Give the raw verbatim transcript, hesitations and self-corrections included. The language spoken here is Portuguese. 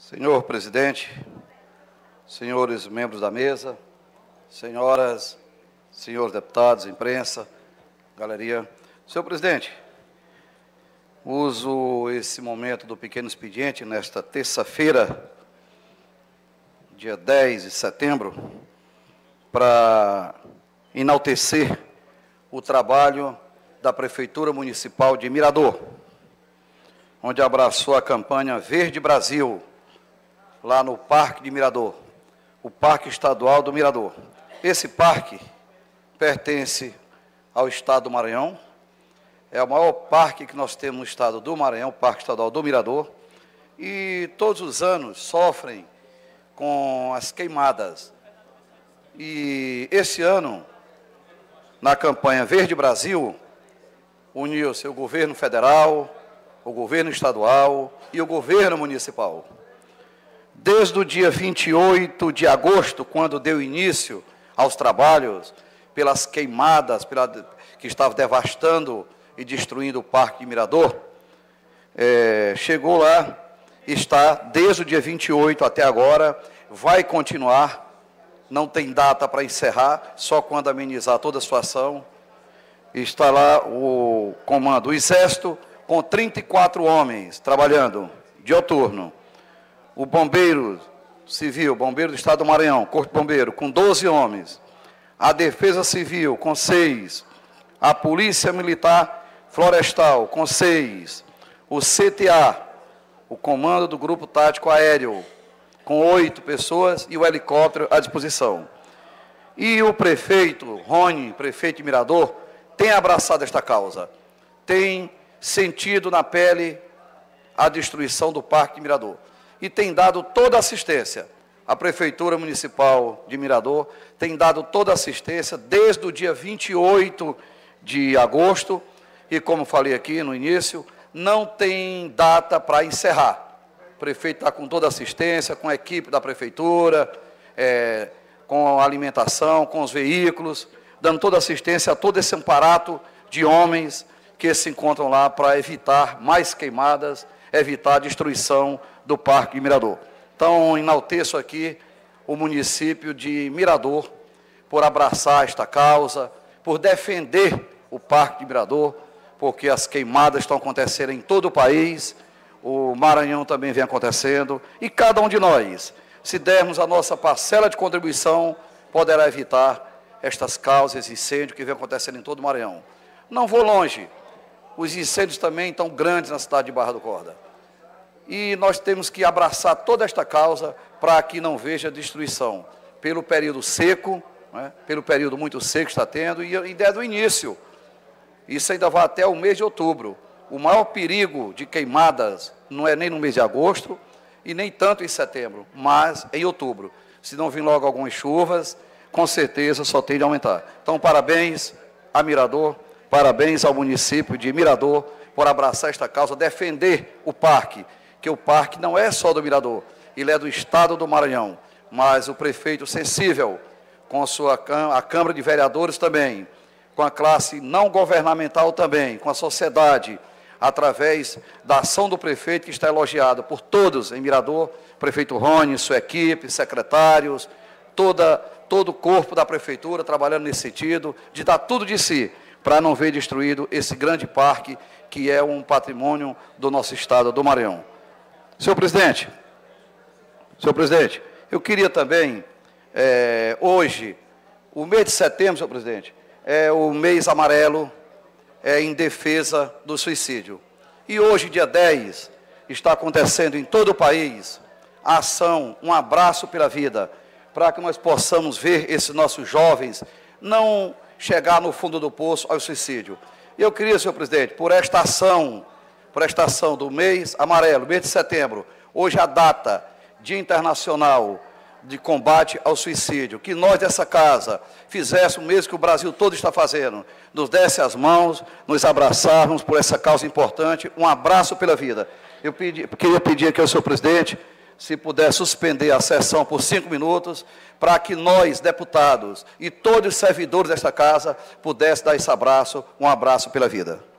Senhor presidente, senhores membros da mesa, senhoras, senhores deputados, imprensa, galeria. Senhor presidente, uso esse momento do pequeno expediente nesta terça-feira, dia dez de setembro, para enaltecer o trabalho da Prefeitura Municipal de Mirador, onde abraçou a campanha Verde Brasil, lá no Parque de Mirador, o Parque Estadual do Mirador. Esse parque pertence ao Estado do Maranhão, é o maior parque que nós temos no Estado do Maranhão, o Parque Estadual do Mirador, e todos os anos sofrem com as queimadas. E esse ano, na campanha Verde Brasil, uniu-se o governo federal, o governo estadual e o governo municipal. Desde o dia vinte e oito de agosto, quando deu início aos trabalhos pelas queimadas pela, que estavam devastando e destruindo o Parque de Mirador, é, chegou lá, está desde o dia vinte e oito até agora, vai continuar, não tem data para encerrar, só quando amenizar toda a situação. Está lá o comando, o Exército, com trinta e quatro homens trabalhando, dioturno. O Bombeiro Civil, Bombeiro do Estado do Maranhão, Corpo de Bombeiro, com doze homens. A Defesa Civil, com seis. A Polícia Militar Florestal, com seis. O C T A, o Comando do Grupo Tático Aéreo, com oito pessoas e o helicóptero à disposição. E o prefeito, Rony, prefeito de Mirador, tem abraçado esta causa. Tem sentido na pele a destruição do Parque de Mirador. E tem dado toda a assistência. A Prefeitura Municipal de Mirador tem dado toda a assistência desde o dia vinte e oito de agosto, e como falei aqui no início, não tem data para encerrar. O prefeito está com toda a assistência, com a equipe da Prefeitura, é, com a alimentação, com os veículos, dando toda a assistência a todo esse aparato de homens que se encontram lá para evitar mais queimadas, evitar a destruição do Parque de Mirador. Então, enalteço aqui o município de Mirador por abraçar esta causa, por defender o Parque de Mirador, porque as queimadas estão acontecendo em todo o país, o Maranhão também vem acontecendo, e cada um de nós, se dermos a nossa parcela de contribuição, poderá evitar estas causas, incêndios que vem acontecendo em todo o Maranhão. Não vou longe, os incêndios também estão grandes na cidade de Barra do Corda. E nós temos que abraçar toda esta causa para que não veja destruição, pelo período seco, né, pelo período muito seco que está tendo, e ideia do início. Isso ainda vai até o mês de outubro. O maior perigo de queimadas não é nem no mês de agosto e nem tanto em setembro, mas em outubro. Se não vir logo algumas chuvas, com certeza só tende a aumentar. Então, parabéns a Mirador, parabéns ao município de Mirador por abraçar esta causa, defender o parque, que o parque não é só do Mirador, ele é do Estado do Maranhão, mas o prefeito sensível, com a, sua, a Câmara de Vereadores também, com a classe não governamental também, com a sociedade, através da ação do prefeito, que está elogiado por todos em Mirador, prefeito Rony, sua equipe, secretários, toda, todo o corpo da prefeitura trabalhando nesse sentido, de dar tudo de si, para não ver destruído esse grande parque, que é um patrimônio do nosso Estado do Maranhão. Senhor presidente, senhor presidente, eu queria também, é, hoje, o mês de setembro, senhor presidente, é o mês amarelo é, em defesa do suicídio. E hoje, dia dez, está acontecendo em todo o país a ação, um abraço pela vida, para que nós possamos ver esses nossos jovens não chegar no fundo do poço ao suicídio. E eu queria, senhor presidente, por esta ação, por esta ação do mês amarelo, mês de setembro, hoje a data, Dia Internacional de Combate ao Suicídio, que nós dessa casa fizéssemos o mesmo que o Brasil todo está fazendo, nos desse as mãos, nos abraçarmos por essa causa importante, um abraço pela vida. Eu pedi, queria pedir aqui ao senhor presidente, se puder suspender a sessão por cinco minutos, para que nós, deputados, e todos os servidores desta casa, pudessem dar esse abraço, um abraço pela vida.